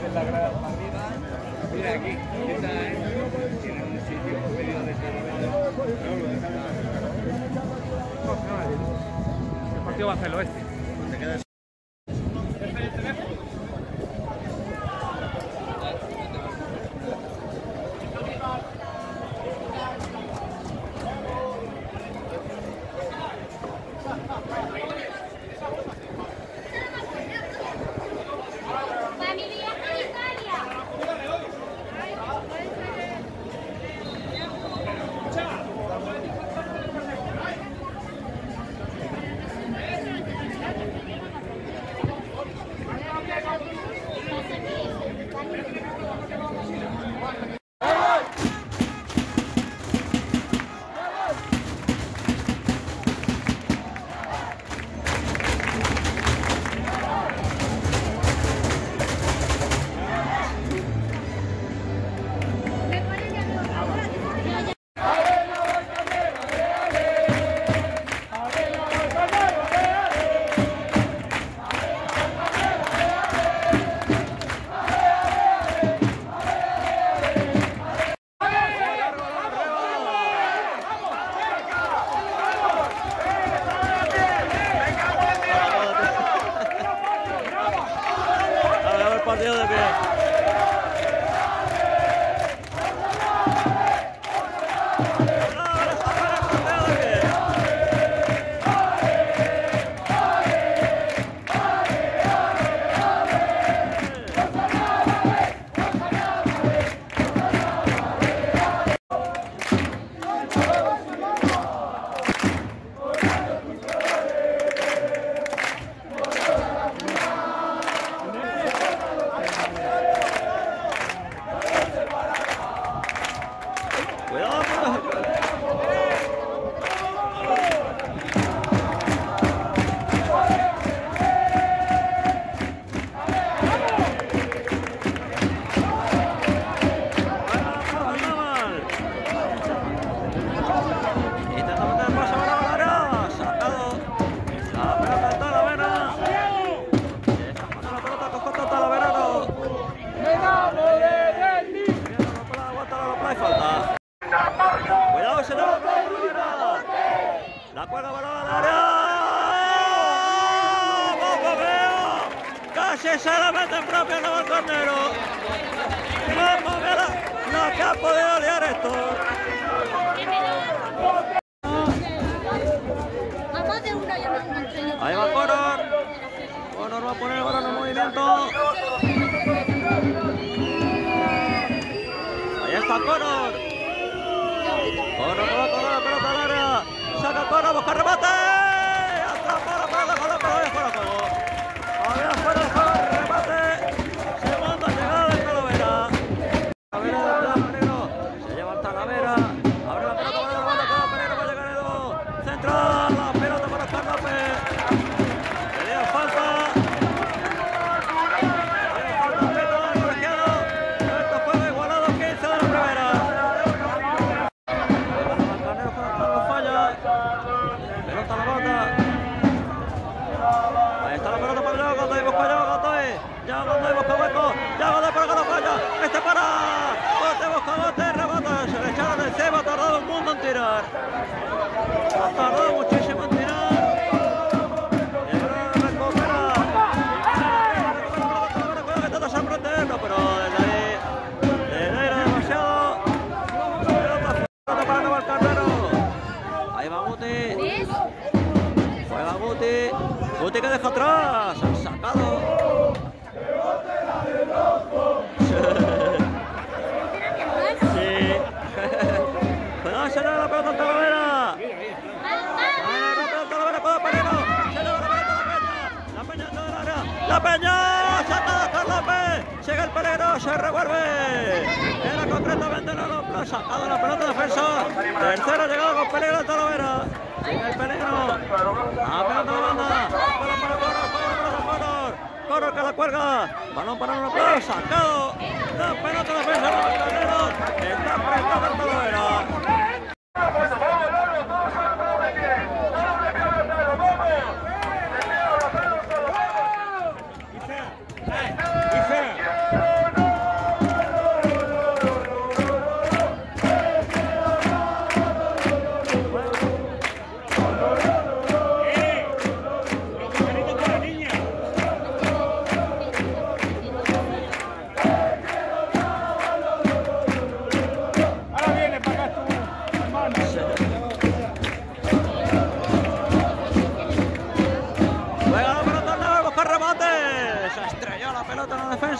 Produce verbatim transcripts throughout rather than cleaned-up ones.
en la grada arriba. Mira aquí, está en un sitio por medio de el partido va a hacerlo este. Te quedas. Partido de pie. Cuidado, se nos la cuelga balón al área. ¡Poco veo! Casi se la mete en propio Naval Cornero. Vamos a ver lo que ha podido liar esto. Ahí va Conor. Conor va a poner el balón en movimiento. Ahí está Conor. Conor va a correr la pelota al área. Saca Conor, busca remate. Atrapa la pelota con la pelota fuera de juego. Había fuera de juego el remate. Segunda llegada de Talavera. Talavera de Blanco Negro. Se lleva el Talavera. Abre la pelota para el remate con Pereiro para llegar Edu. Central. La pelota para Oscar López. Pedía falta. Pedía falta del colegiado. Esto juego igualado quince de la primera. Pelota a la bota. Ahí está la pelota para Yago Godoy, busca Yago Godoy. Yago Godoy busca hueco. Yago Godoy para que no falla. Este para. Bote, busca bote, rebota. Se le echaron encima, ha tardado un mundo en tirar. Ha tardado muchísimo en tirar. Y ahora recupera. Cuidado que intenta sorprenderlo, pero desde ahí. Desde ahí era demasiado. Pelota para Naval Cornero. Ahí va Guti. Juega Guti. Guti que deja atrás. Han sacado. Sí. Cuidado, se le da la pelota a Talavera. Ahí la pelota a Talavera con Pereiro. Se le da la pelota a la Peña. La Peña entra del área. La Peña. Sacada Oscar López. Llega el Pereiro. Se revuelve. Era concretamente no lo ha sacado la pelota de defensa. Tercera llegada con peligro de Talavera. Llega el peligro. A pelota de banda. Balón para Conor. Conor para Conor. Conor que la cuelga. Balón para un aplauso. Sacado. La pelota de defensa de los carneros. Está apretado el Talavera. Isa. Isa.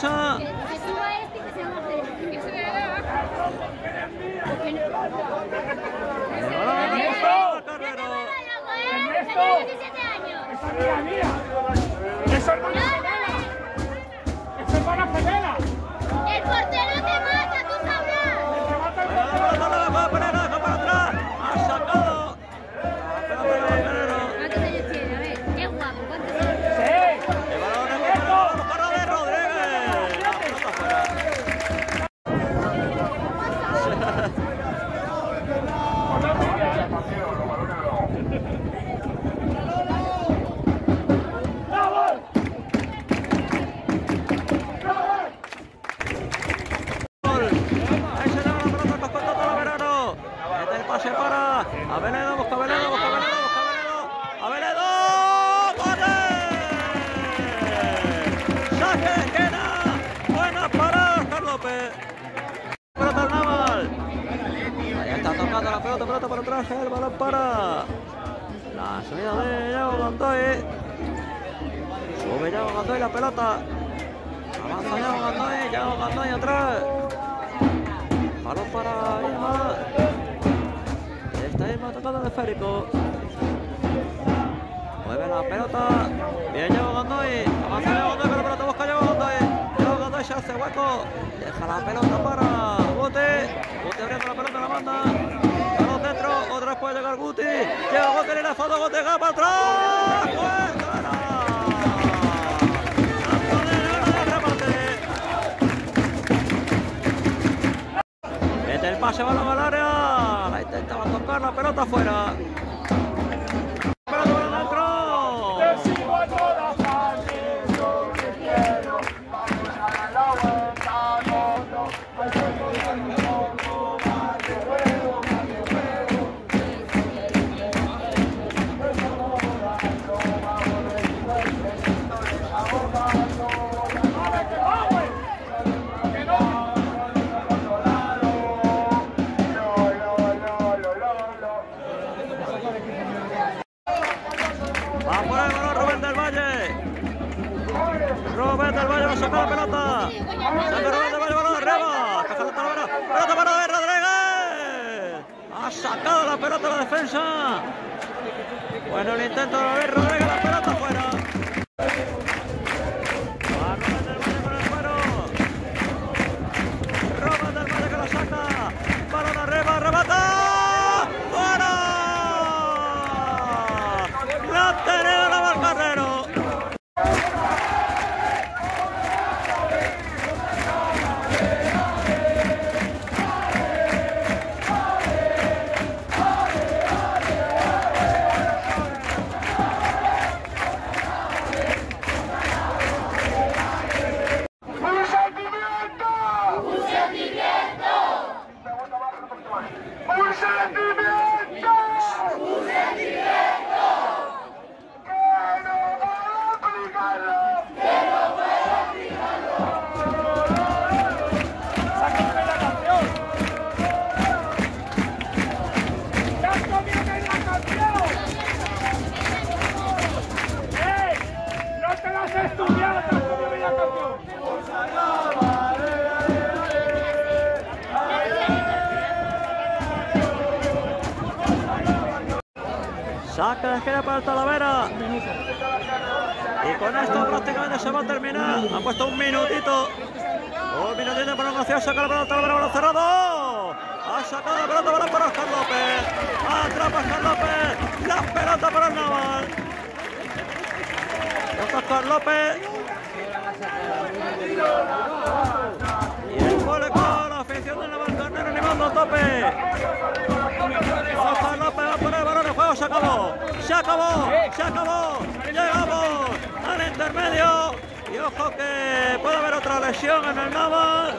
defensa. ¡Eso no es ¡Eso es para la gemela! ¡El portero te mata, tú sabrás! Para atrás, ha sacado. ¿Cuántos años tiene? A ver, qué guapo, ¿cuántos años? ¡Sí! El balón recuperado para de Rodríguez. La pelota fuera. Aveledo, busca Aveledo, busca Aveledo, busca Aveledo. ¡Aveledo! ¡Gol! ¡Saque de esquina! ¡Buena parada, Oscar López! Pelota al Naval. Ahí está tocando la pelota, pelota para atrás, el balón para la subida de Yago Gandoy. Sube Yago Gandoy la pelota. Avanza Yago Gandoy, Yago Gandoy atrás. Balón para Irma. Está Irma tocando el esférico. Mueve la pelota. Bien Yago Gandoy. Avanza Yago Gandoy con la pelota. Busca Yago Gandoy. Yago Gandoy se hace hueco. Deja la pelota para Guti. Guti abriendo la pelota en la banda. Balón dentro. Otra vez puede llegar Guti. Llega Guti en la foto. Guti va para atrás. ¡Fuera! Mete el pase, balón al área. La intentaba tocar, la pelota afuera. Pelota por adentro. Te sigo a todas partes, lo que quiero. Vamos a dar la vuelta al mundo. Al mundo y al mundo. Más de juego, más de juego. Eso no va, no vamos de esto desahogando. ¡Vale, que va, güey! ¡Que no! Va por el balón Rubén del Valle. Rubén del Valle va a sacar la pelota. Saca Rubén del Valle, balón arriba. Caja la Talavera. Pelota para David Rodríguez. Ha sacado la pelota la defensa. Bueno, el intento de David Rodríguez, la pelota afuera. Va Rubén del Valle con el cuero. Rubén del Valle que la saca. Balón arriba, remata. ¡Fuera! La tenemos la Valcarnero. Saca de esquina para el Talavera. Y con esto prácticamente se va a terminar. Ha puesto un minutito. Un minutito de prolongación. Saca la pelota Talavera, balón cerrado. Ha sacado la pelota balón para Oscar López. Atrapa Oscar López. La pelota para el Naval. Oscar López. Y el gol con la afición del Navalcarnero animando a tope. Oscar López va por el balón, el juego se acabó, se acabó, se acabó, llegamos al intermedio y ojo que puede haber otra lesión en el Naval.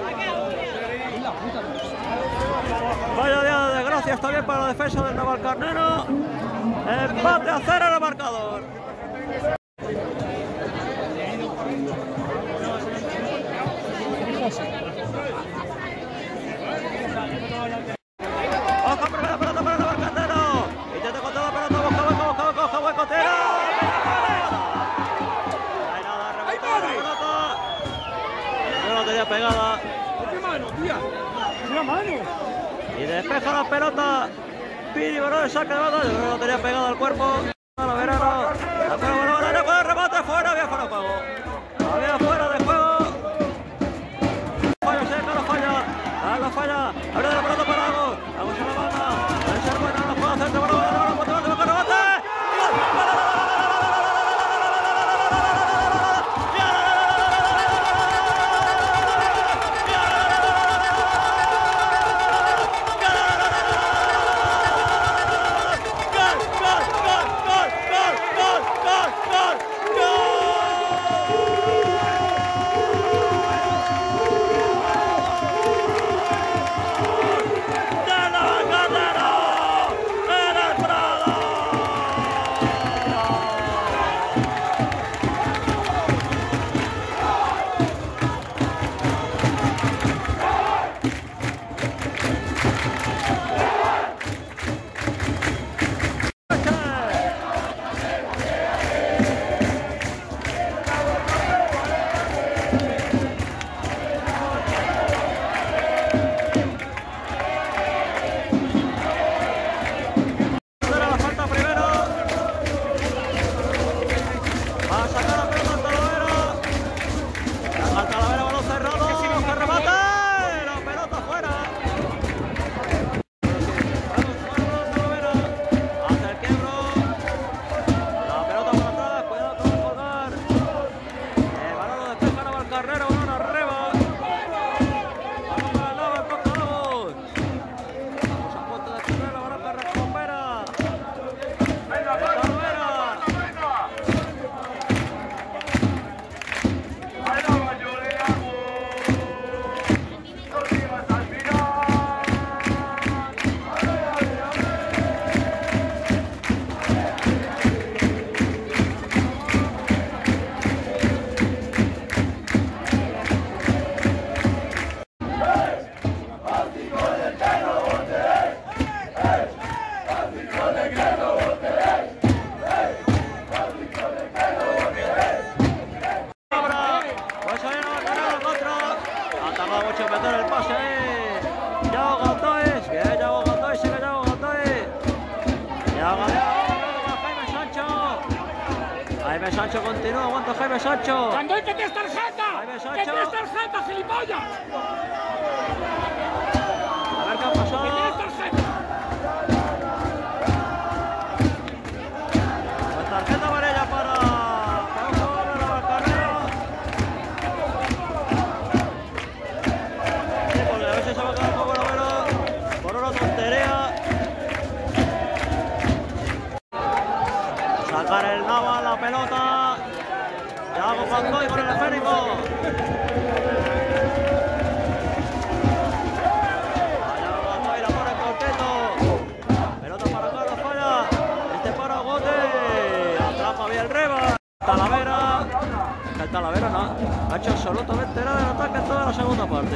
Vaya día de desgracia está bien para la defensa del Navalcarnero. Empate a cero en el marcador. Ojo, primera pelota para el Navalcarnero. Intenta contar la pelota, busca hueco, busca hueco, busca hueco, tira. No hay nada, rebota la pelota. tenía pegada. ¿Qué mano, tía? ¿Qué mano? Y despeja la pelota. Piri Barón saca de banda. Yo creo que lo tenía pegada al cuerpo. Talavera. La pelota con el remate fuera. Había fuera de juego. Había fuera de juego. Falla, sí, Carlos falla. Carlos falla. Abre la pelota para Lago. Vamos a la banda. El ser bueno no puede hacer. Bueno, bueno, bueno, bueno, bueno, bueno, remate. Jaime Sancho continúa, aguanta Jaime Sancho. ¡Cuando hay que tienes tarjeta! Jaime ¡Que Sancho. tienes tarjeta, gilipollas! A ver qué ha pasado. ¡Que tienes tarjeta! Pues tarjeta amarilla para para Valcarrero. Sí, porque a ver si se va a quedar un poco menos por una tontería. Sacar el Nava, la pelota. Yago Fandoy con el esférico. Yago Fandoy la pone en cortito. Pelota para Carlos, falla. Este para Gote. Atrapa bien Reba. Talavera. El Talavera no. Ha hecho absolutamente nada en ataque en toda la segunda parte.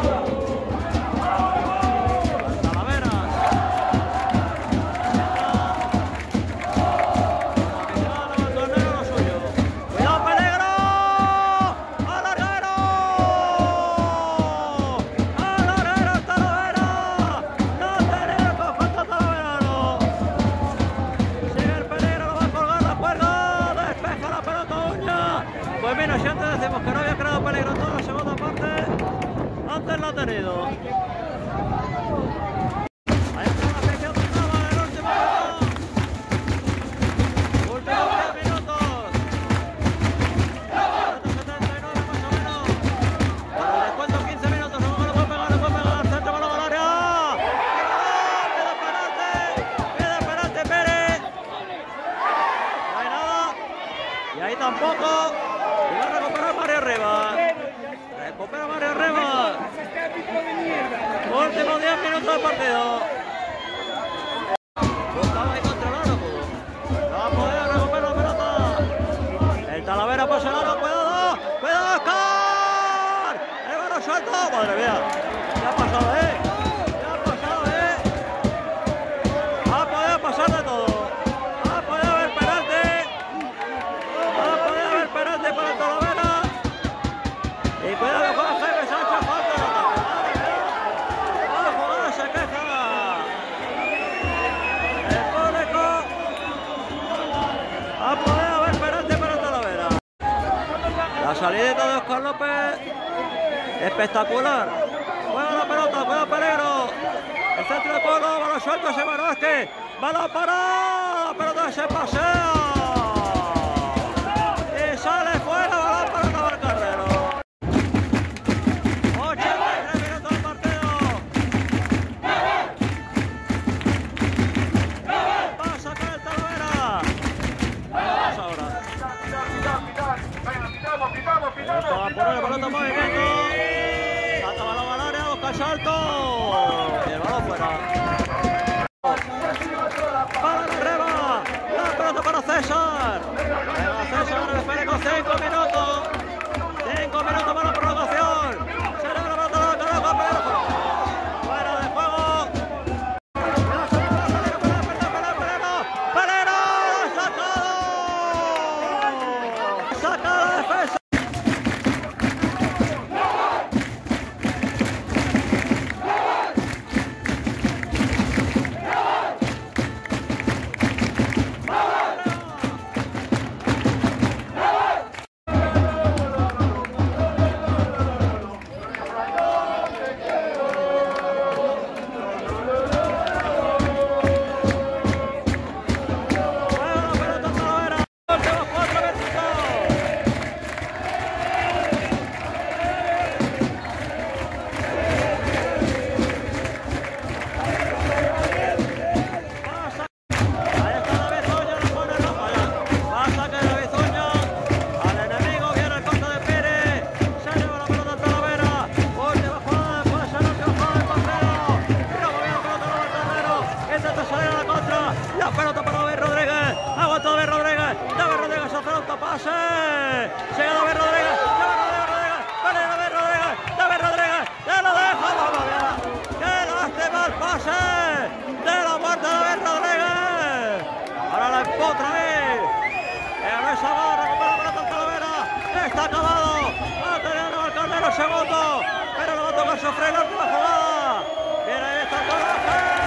Pues mira, si antes decimos que no había creado peligro en toda la segunda parte, antes lo ha tenido. Ahí está la afición de Nava en el último minuto. Últimos diez minutos. setenta y nueve más o menos. Para el descuento quince minutos, no lo puede pegar, no puede pegar. Centro balón al área. Pide penalti, pide penalti Pérez. No hay nada. Y ahí tampoco. Y va a recuperar Mario Reba. Recupera Mario Reba. Últimos diez minutos del partido. Buscaba ahí controlarlo. No va a poder recuperar la pelota. El Talavera pasa el aro. Cuidado. Cuidado, Oscar. El balón suelto. Madre mía. ¿Qué ha pasado, eh? ¿Qué ha pasado, eh? Ha podido pasar de todo. Ha podido haber penalti. Ha podido haber penalti para el Talavera. Y cuidado con Jaime Sancho. salida de Oscar López. Espectacular. Juega la pelota, juega peligro. El centro de juego, balón suelto, se va Vázquez. Balón para, la pelota se pasea. Y sale fuera, balón para acabar Carrero. ochenta y tres minutos del partido. Va a sacar el Talavera. Vamos ahora. Esto va a poner el pelota en movimiento. Saca balón al área, busca el salto. Y el balón fuera. Para arriba, la pelota para César. Llega César, espere con cinco minutos. cinco minutos para la prolongación. Se le da la pelota a la cara, fuera de juego. Pelero, sacado. Saca la defensa. La pelota para David Rodríguez. Aguanta David Rodríguez. David Rodríguez hace el autopase. Llega David Rodríguez. David Rodríguez. David Rodríguez. Ya lo deja. ¡Qué lástima el pase! De la muerte de David Rodríguez. Ahora la empotra ahí. El Luis Salvador recupera la pelota al Talavera. Está acabado. Va a tener al Carnero segundo. Pero lo va a tocar sufrir la última jugada. Viene ahí está el Talavera.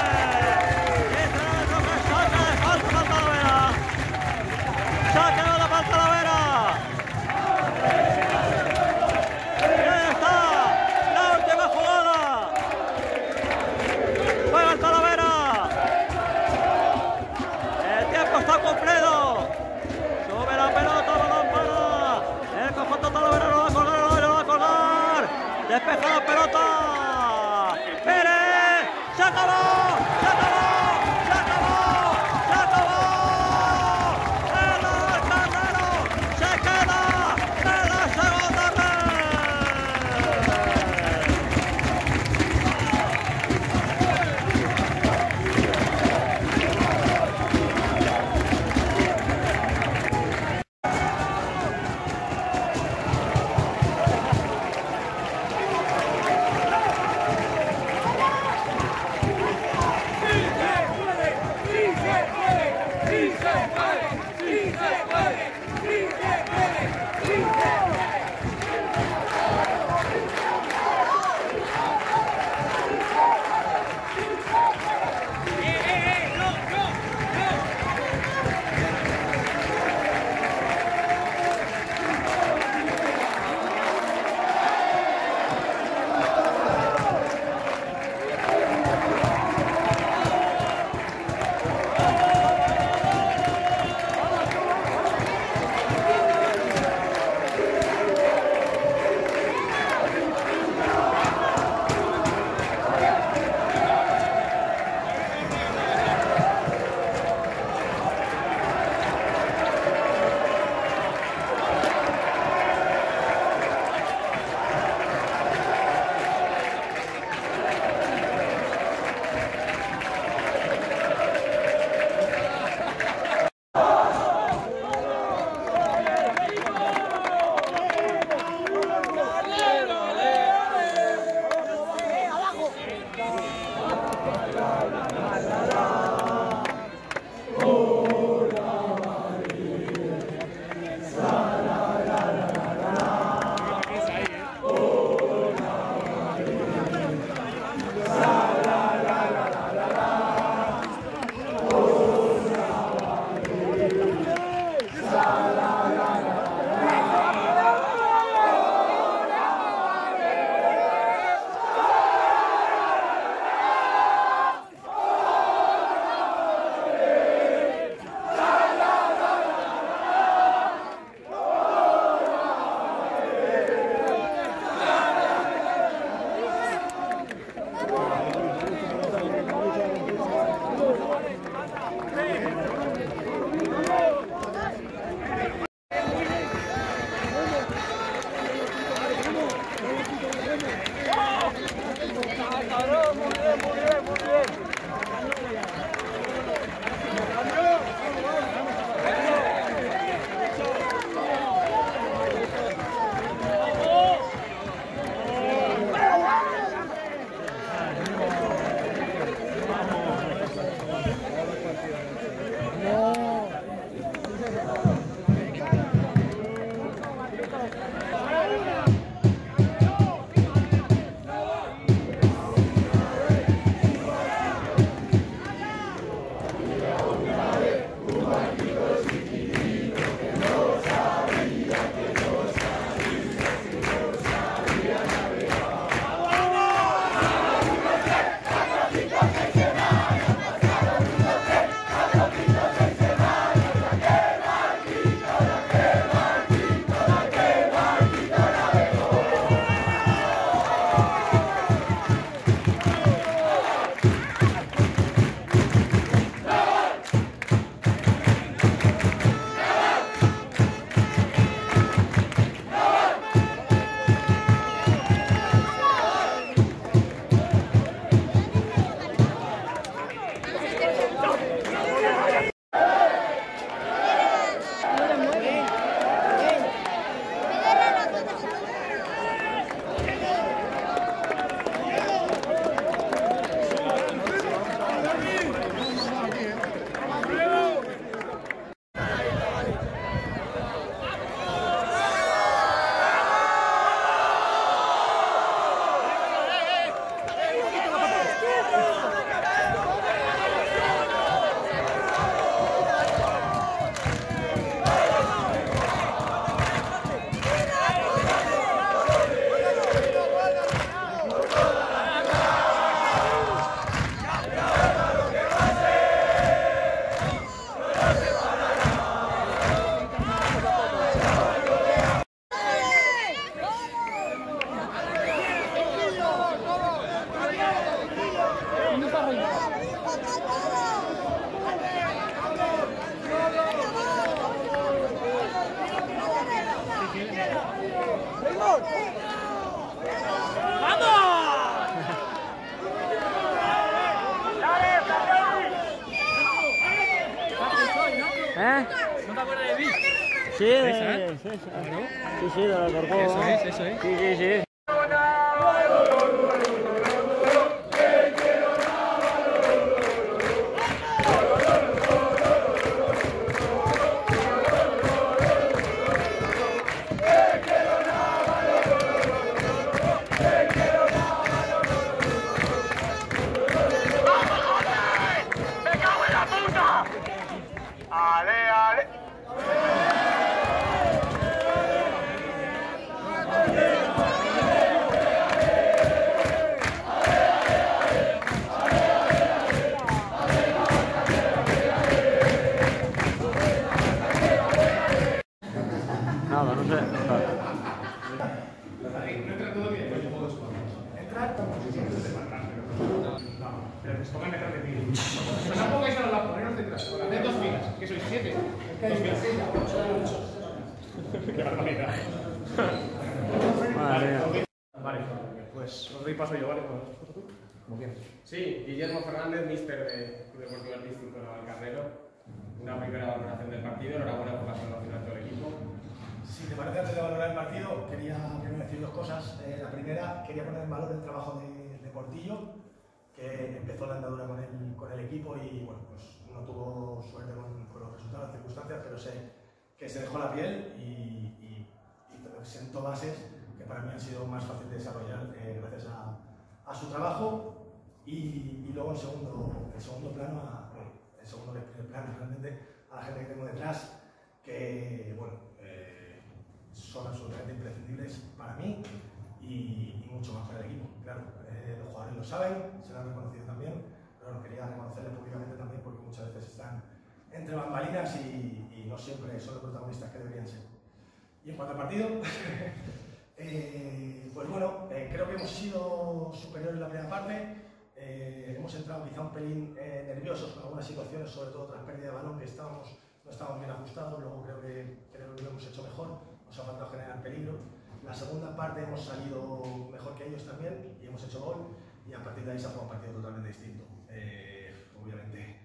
Saca la para Talavera. Y ahí está la última jugada. Juega el Talavera. El tiempo está cumplido. Sube la pelota, balón para el conjunto Talavera. Lo va a colgar, lo va a colgar. Despeja la pelota. Sí, de, ¿Esa? sí, sí, Claro. sí, sí, de la Corcó. Eso es, eso es. Sí, sí, sí. ¡Ale, ale! Nada, no sé. Vale. No pongáis a la poneros detrás, haced dos filas, que sois siete. Dos filas. Qué barbaridad. Madre mía. Vale, pues os doy paso yo, ¿vale? Como quieras. Sí, Guillermo Fernández, míster de Club Deportivo Artístico Navalcarnero. Una primera valoración del partido, enhorabuena por la salvación a todo el equipo. Si te parece, antes de valorar el partido, quería primero decir dos cosas. Eh, la primera, quería poner en valor el trabajo de, de Portillo, que empezó la andadura con el, con el equipo y bueno, pues no tuvo suerte con, con los resultados, las circunstancias, pero sé que se dejó la piel y, y, y sentó bases que para mí han sido más fáciles de desarrollar eh, gracias a, a su trabajo. Y, y luego en segundo, en segundo plano, a, bueno, en segundo plano realmente a la gente que tengo detrás, que bueno, eh, son absolutamente imprescindibles para mí y, y mucho más para el equipo. Claro, eh, los jugadores lo saben, se lo han reconocido también, pero bueno, quería reconocerles públicamente también porque muchas veces están entre bambalinas y, y no siempre son los protagonistas que deberían ser. Y en cuanto al partido, eh, pues bueno, eh, creo que hemos sido superiores en la primera parte. Eh, hemos entrado quizá un pelín eh, nerviosos con algunas situaciones, sobre todo tras pérdida de balón, que estábamos, no estábamos bien ajustados. Luego creo que, creo que lo hemos hecho mejor, nos ha faltado generar peligro. La segunda parte hemos salido mejor que ellos también y hemos hecho gol, y a partir de ahí se ha jugado un partido totalmente distinto. Eh, obviamente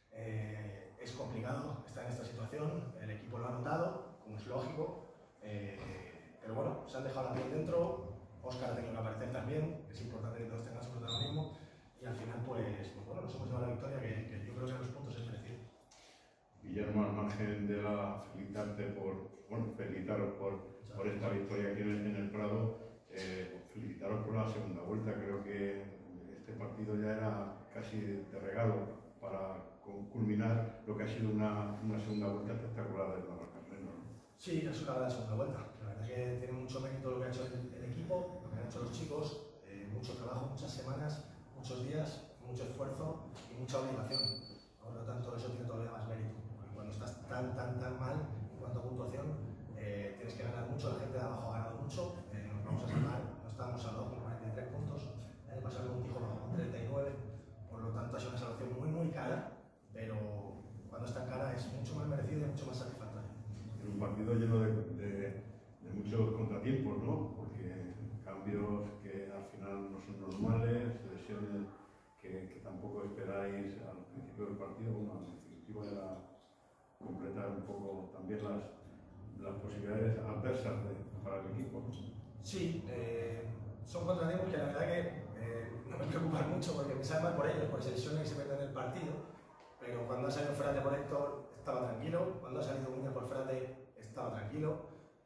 eh, es complicado estar en esta situación, el equipo lo ha notado, como es lógico, eh, pero bueno, se han dejado la piel dentro. Óscar ha tenido que aparecer también, es importante que todos tengan su protagonismo. Y al final, pues, pues bueno, nos hemos llevado la victoria, que, que yo creo que a los puntos es merecido. Guillermo, al margen de la felicitarte por, bueno, felicitaros por, por esta victoria aquí en el, en el Prado, eh, felicitaros por la segunda vuelta. Creo que este partido ya era casi de regalo para culminar lo que ha sido una, una segunda vuelta espectacular del Navalcarnero. Sí, es una gran segunda vuelta. La verdad es que tiene mucho mérito lo que ha hecho el, el equipo, lo que han hecho los chicos, eh, mucho trabajo, muchas semanas, muchos días, mucho esfuerzo y mucha obligación. Por lo tanto, eso tiene todavía más mérito. Porque cuando estás tan, tan, tan mal en cuanto a puntuación, eh, tienes que ganar mucho. La gente de abajo ha ganado mucho. Eh, nos vamos a salvar. No estábamos salvados con cuarenta y tres puntos. El año pasado un Tijo bajó con treinta y nueve. Por lo tanto, ha sido una salvación muy, muy cara. Pero cuando es tan cara, es mucho más merecido y mucho más satisfactorio. En un partido lleno de, de, de muchos contratiempos, ¿no? Porque cambios que al final no son normales, lesiones que, que tampoco esperáis al principio del partido. Bueno, al objetivo era completar un poco también las, las posibilidades adversas de, para el equipo. Sí, eh, son contratiempos que la verdad que eh, no me preocupan mucho porque me sabe mal por ellos, porque se lesionan y se pierden el partido. Pero cuando ha salido Frate por Héctor estaba tranquilo, cuando ha salido Muñoz por Frate estaba tranquilo,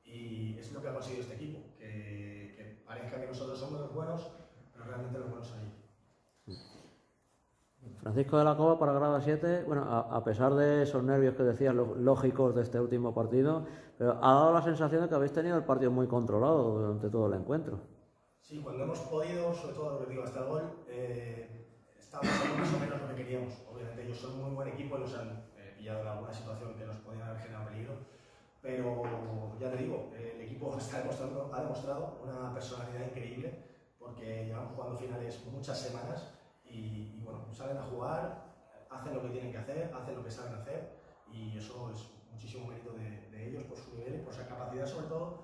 y es lo que ha conseguido este equipo, que, que parezca que nosotros somos los buenos, pero realmente los buenos son ellos. Francisco de la Cova para grado siete, bueno, a, a pesar de esos nervios que decías lógicos de este último partido, pero ha dado la sensación de que habéis tenido el partido muy controlado durante todo el encuentro. Sí, cuando hemos podido, sobre todo lo que digo hasta el gol, eh, estábamos haciendo más o menos lo que queríamos. Obviamente ellos son un muy buen equipo y nos han eh, pillado en alguna situación que nos podían haber generado peligro, pero ya te digo, el equipo está demostrando, ha demostrado una personalidad increíble, porque llevamos jugando finales muchas semanas. Y, y bueno, salen a jugar, hacen lo que tienen que hacer, hacen lo que saben hacer, y eso es muchísimo mérito de, de ellos por su nivel y por su capacidad, sobre todo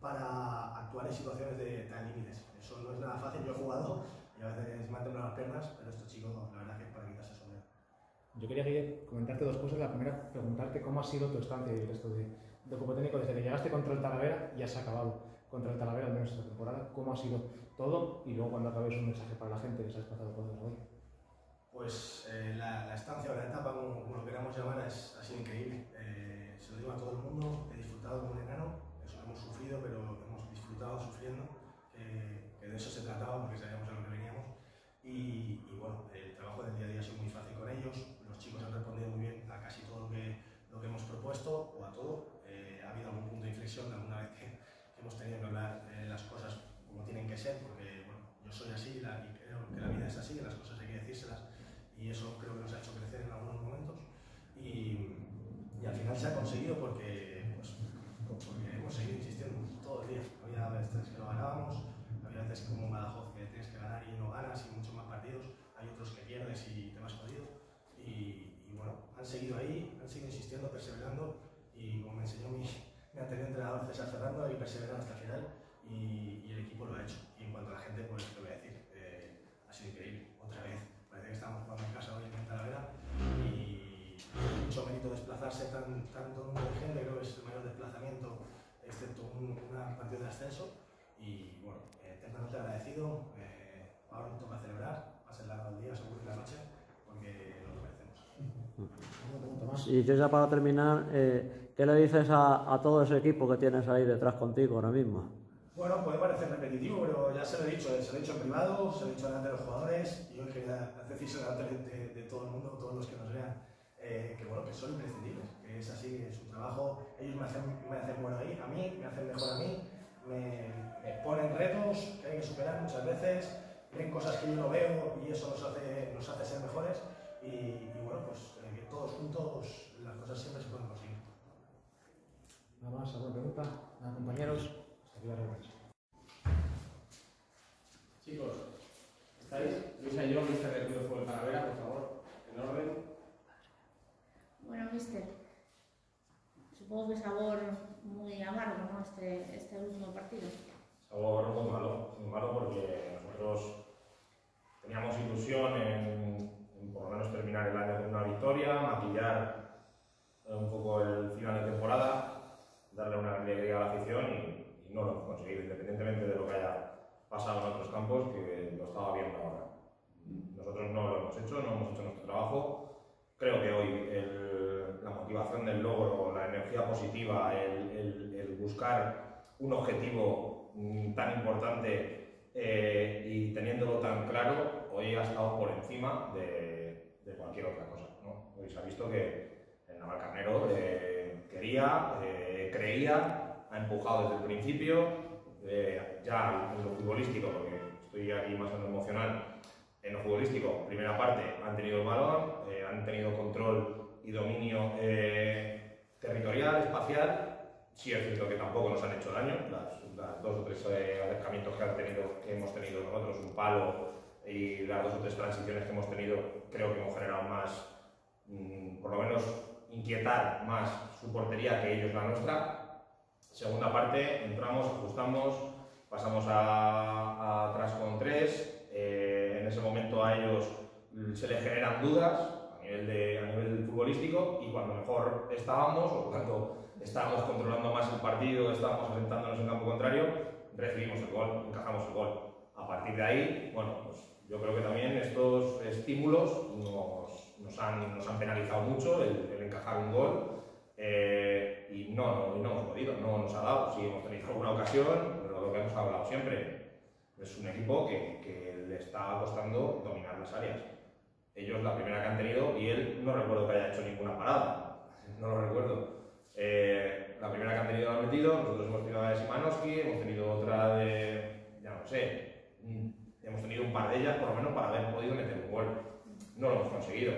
para actuar en situaciones de tan límites. Eso no es nada fácil. Yo he jugado y a veces me han temblado las piernas, pero estos chicos, la verdad que es para quitarse el sombrero. Yo quería, Guille, comentarte dos cosas. La primera, preguntarte cómo ha sido tu estancia y el resto de, de cuerpo técnico Empezaste contra el Talavera y has acabado contra el Talavera, al menos esta temporada. ¿Cómo ha sido todo? Y luego cuando acabes un mensaje para la gente que se ha desplazado por hoy. Pues eh, la, la estancia o la etapa, como, como lo queramos llamar, es, ha sido increíble. Eh, se lo digo a todo el mundo, he disfrutado como un enano, eso hemos sufrido, pero hemos disfrutado sufriendo, eh, que de eso se trataba porque sabíamos a lo que veníamos. Y, y bueno, el trabajo del día a día ha sido muy fácil con ellos, los chicos han respondido muy bien a casi todo lo que, lo que hemos propuesto, o a todo. Eh, ha habido algún punto de inflexión alguna vez que, que hemos tenido que hablar eh, las cosas como tienen que ser, porque bueno, yo soy así la, y creo que la vida es así, las cosas hay que decírselas. Y eso creo que nos ha hecho crecer en algunos momentos y, y al final se ha conseguido porque, pues, porque hemos seguido insistiendo todo el día. Había veces que lo ganábamos, había veces como un Badajoz que tienes que ganar y no ganas y muchos más partidos, hay otros que pierdes y te vas jodido y, y bueno, han seguido ahí, han seguido insistiendo, perseverando y como me enseñó mi, mi anterior entrenador César Ferrando, hay que perseverar hasta el final y, y el equipo lo ha hecho. Y en cuanto a la gente, pues te voy a decir, eh, ha sido increíble, otra vez. Parece que estamos jugando en casa hoy en Talavera y mucho mérito desplazarse tan, tanto número de gente, creo que es el mayor desplazamiento, excepto un una partido de ascenso. Y bueno, eh, eternamente agradecido, eh, ahora nos toca celebrar, va a ser largo el día, seguro que la noche, porque nos lo merecemos. Y yo ya para terminar, eh, ¿qué le dices a, a todo ese equipo que tienes ahí detrás contigo ahora mismo? Bueno, puede parecer repetitivo, pero ya se lo he dicho, se lo he dicho en privado, se lo he dicho delante de los jugadores y hoy quería decírselo delante de, de todo el mundo, todos los que nos vean, eh, que bueno, que son imprescindibles, que es así, es un trabajo, ellos me hacen, me hacen bueno ahí, a mí, me hacen mejor a mí, me, me ponen retos que hay que superar muchas veces, ven cosas que yo no veo y eso nos hace, nos hace ser mejores y, y bueno, pues eh, que todos juntos las cosas siempre se pueden conseguir. Nada más, alguna pregunta, nada, compañeros. Chicos, ¿estáis? Luisa y yo, mister del Club de Fútbol Talavera, por favor, en orden. Bueno, mister, supongo que sabor muy amargo, ¿no? Este, este último partido. Sabor muy malo, muy malo porque nosotros teníamos ilusión en, en por lo menos terminar el año con una victoria, maquillar un poco el final de temporada, darle una alegría a la afición y y no lo hemos conseguido, independientemente de lo que haya pasado en otros campos, que lo estaba viendo ahora. Nosotros no lo hemos hecho, no hemos hecho nuestro trabajo. Creo que hoy el, la motivación del logro, la energía positiva, el, el, el buscar un objetivo tan importante eh, y teniéndolo tan claro, hoy ha estado por encima de, de cualquier otra cosa, ¿no? Hoy se ha visto que el Navalcarnero eh, quería, eh, creía, ha empujado desde el principio, eh, ya en lo futbolístico, porque estoy aquí más en lo emocional, en lo futbolístico, primera parte, han tenido el balón, eh, han tenido control y dominio eh, territorial, espacial. Sí es cierto que tampoco nos han hecho daño, las, las dos o tres eh, acercamientos que, han tenido, que hemos tenido nosotros, un palo y las dos o tres transiciones que hemos tenido, creo que hemos generado más, mmm, por lo menos inquietar más su portería que ellos la nuestra. Segunda parte, entramos, ajustamos, pasamos a, a atrás con tres, eh, en ese momento a ellos se les generan dudas a nivel, de, a nivel futbolístico y cuando mejor estábamos o cuando estábamos controlando más el partido, estábamos asentándonos en campo contrario, recibimos el gol, encajamos el gol. A partir de ahí, bueno, pues yo creo que también estos estímulos nos, nos, han, nos han penalizado mucho el, el encajar un gol. Eh, y no, no, no hemos podido, no nos ha dado, sí hemos tenido alguna ocasión, pero lo que hemos hablado siempre, es un equipo que, que le está costando dominar las áreas. Ellos la primera que han tenido, y él no recuerdo que haya hecho ninguna parada, no lo recuerdo. Eh, la primera que han tenido la han metido, nosotros hemos tenido la de Szymanowski, hemos tenido otra de, ya no sé, hemos tenido un par de ellas por lo menos para haber podido meter un gol. No lo hemos conseguido.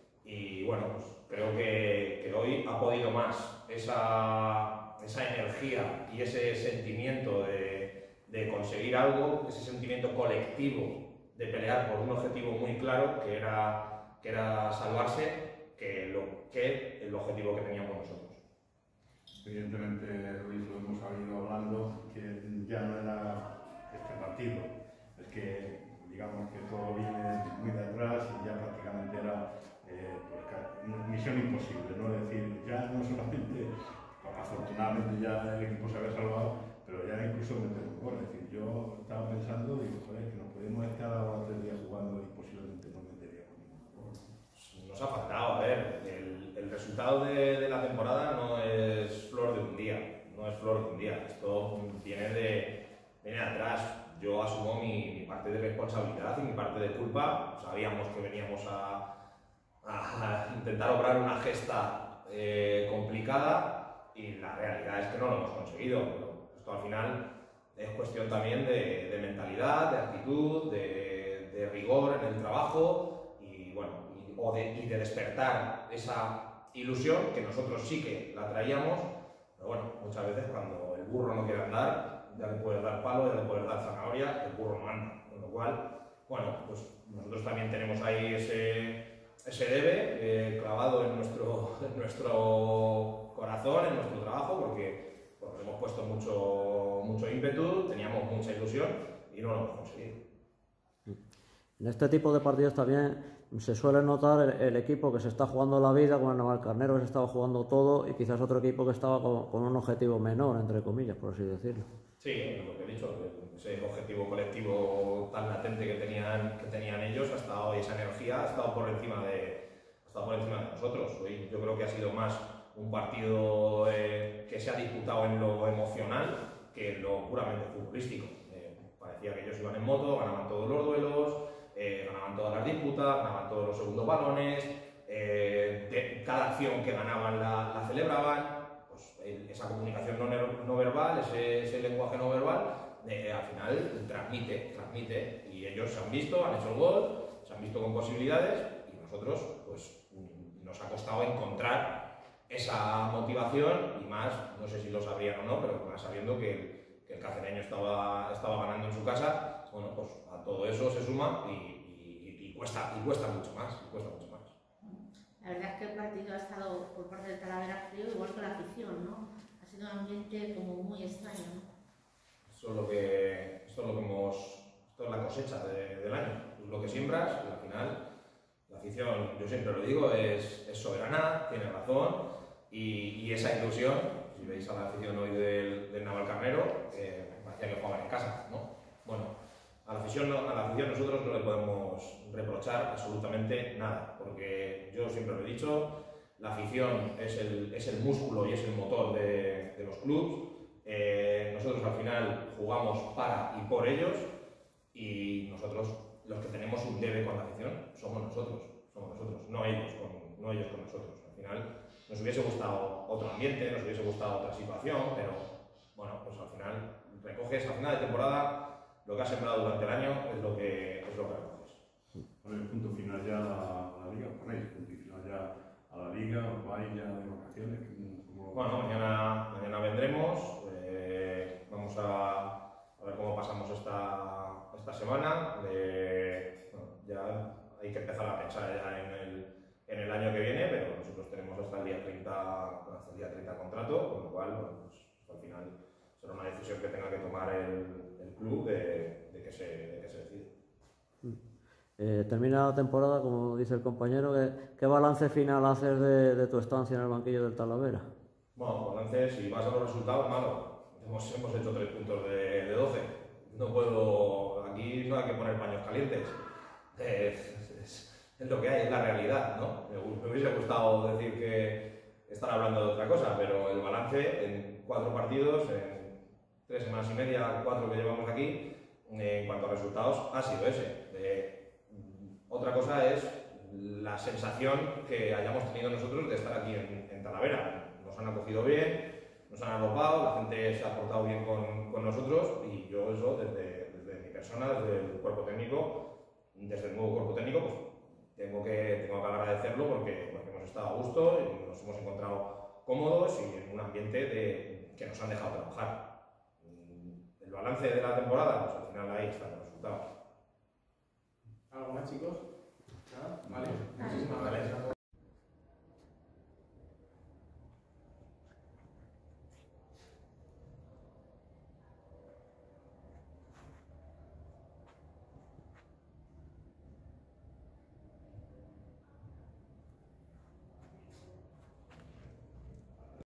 Y bueno, pues creo que, que hoy ha podido más esa, esa energía y ese sentimiento de, de conseguir algo, ese sentimiento colectivo de pelear por un objetivo muy claro que era, que era salvarse, que, lo, que el objetivo que teníamos nosotros. Evidentemente, Luis, lo hemos venido hablando, que ya no era este partido, es que digamos que todo viene muy de atrás y ya prácticamente era eh, pues, misión imposible, ¿no? Es decir, ya no solamente afortunadamente ya el equipo se había salvado, pero ya incluso meter un gol. Es decir, yo estaba pensando, digo, joder, que nos podemos estar ahora tres días jugando y posiblemente no meteríamos ningún gol. Nos ha faltado, a ver, el, el resultado de, de la temporada no es flor de un día, no es flor de un día, esto viene de, viene de atrás. Yo asumo mi, mi parte de responsabilidad y mi parte de culpa. Sabíamos que veníamos a, a intentar obrar una gesta eh, complicada y la realidad es que no lo hemos conseguido. Pero esto al final es cuestión también de, de mentalidad, de actitud, de, de rigor en el trabajo y, bueno, y, o de, y de despertar esa ilusión que nosotros sí que la traíamos, pero bueno, muchas veces cuando el burro no quiere andar, ya le puedes dar palo, ya le puedes dar zanahoria, el burro no anda. Con lo cual, bueno, pues nosotros también tenemos ahí ese, ese debe eh, clavado en nuestro, en nuestro corazón, en nuestro trabajo, porque, porque hemos puesto mucho, mucho ímpetu, teníamos mucha ilusión y no lo hemos conseguido. En este tipo de partidos también se suele notar el, el equipo que se está jugando la vida, con el Navalcarnero que se estaba jugando todo y quizás otro equipo que estaba con, con un objetivo menor, entre comillas, por así decirlo. Sí, lo que he dicho, ese objetivo colectivo tan latente que tenían, que tenían ellos ha estado, y esa energía ha estado por encima de, ha estado por encima de nosotros. Hoy yo creo que ha sido más un partido eh, que se ha disputado en lo emocional que en lo puramente futbolístico. Eh, parecía que ellos iban en moto, ganaban todos los duelos, eh, ganaban todas las disputas, ganaban todos los segundos balones, eh, de, cada acción que ganaban la, la celebraban. Esa comunicación no, no verbal, ese, ese lenguaje no verbal, eh, al final transmite, transmite, y ellos se han visto, han hecho el gol, se han visto con posibilidades, y nosotros, pues, nos ha costado encontrar esa motivación, y más, no sé si lo sabrían o no, pero más sabiendo que el, que el cacereño estaba, estaba ganando en su casa, bueno, pues a todo eso se suma y, y, y, cuesta, y cuesta mucho más, y cuesta mucho más. La verdad es que el partido ha estado por parte del Talavera frío, igual que la afición, ¿no? Ha sido un ambiente como muy extraño, ¿no? Eso es lo que, esto es lo que hemos, esto es la cosecha de, del año. Es lo que siembras y al final la afición, yo siempre lo digo, es, es soberana, tiene razón y, y esa ilusión, si veis a la afición hoy del, del Navalcarnero, eh, parecía que jugaban en casa, ¿no? Bueno, a la, afición, a la afición nosotros no le podemos reprochar absolutamente nada, porque yo siempre lo he dicho, la afición es el, es el músculo y es el motor de, de los clubes. Eh, nosotros al final jugamos para y por ellos y nosotros los que tenemos un debe con la afición somos nosotros, somos nosotros, no ellos con, no ellos con nosotros. Al final nos hubiese gustado otro ambiente, nos hubiese gustado otra situación, pero bueno, pues al final recoges a final de temporada lo que has sembrado durante el año es lo que, es lo que recoges. Ponéis punto final ya a la liga, ponéis punto final ya a la liga, os vais ya de vacaciones. ¿Cómo... Bueno, mañana, mañana vendremos, eh, vamos a, a ver cómo pasamos esta, esta semana. Eh, bueno, ya hay que empezar a pensar ya en el, en el año que viene, pero nosotros tenemos hasta el día treinta, hasta el día treinta contrato, con lo cual, bueno, pues, al final será una decisión que tenga que tomar el, el club de, de, que se, de que se decide. Eh, termina la temporada, como dice el compañero, ¿qué, qué balance final haces de, de tu estancia en el banquillo del Talavera? Bueno, balance, si vas a los resultados, malo. Hemos, hemos hecho tres puntos de, de doce. No puedo, aquí no hay que poner paños calientes. Eh, es, es, es lo que hay, es la realidad, ¿no? Me, me hubiese gustado decir que estar hablando de otra cosa, pero el balance en cuatro partidos, en tres semanas y media, cuatro que llevamos aquí, en cuanto a resultados, ha sido ese. Eh, otra cosa es la sensación que hayamos tenido nosotros de estar aquí en, en Talavera. Nos han acogido bien, nos han arropado, la gente se ha portado bien con, con nosotros y yo eso desde, desde mi persona, desde el cuerpo técnico, desde el nuevo cuerpo técnico, pues tengo que, tengo que agradecerlo porque, porque hemos estado a gusto y nos hemos encontrado cómodos y en un ambiente de, que nos han dejado trabajar. El balance de la temporada, pues al final ahí están los resultados. ¿Algo más, chicos? ¿Nada? Vale. Vale. Muchísimas gracias.